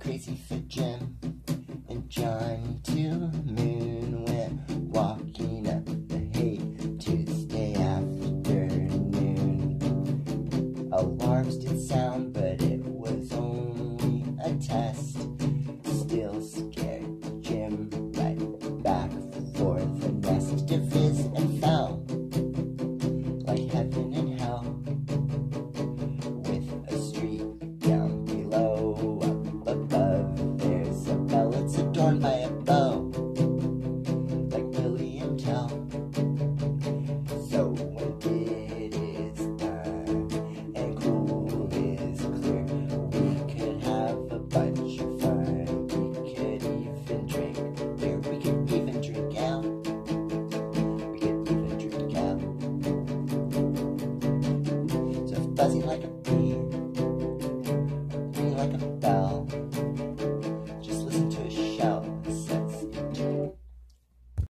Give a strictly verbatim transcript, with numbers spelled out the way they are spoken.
crazy for Jim and Johnny to the moon. Went walking up the Haight Tuesday afternoon. Alarms did sound, but it was only a test. Still scared Jim right back for the nest to fizz and fell like heaven and hell, with a street down below. Up above there's a bell, it's adorned by a bow, like William Tell. So when it is done and cool is clear, we could have a bunch of fun. We could even drink beer, we could even drink ale, we could even drink ale. So buzzing like a bee, ringing like a bell,